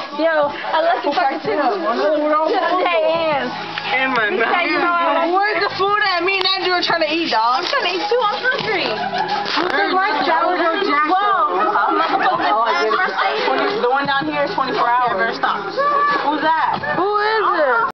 Yo, I left you fucking too. Where's the food at? Me and Andrew are trying to eat, dog. I'm trying to eat too. I'm hungry. The one down here is 24 hours. Who's that? Who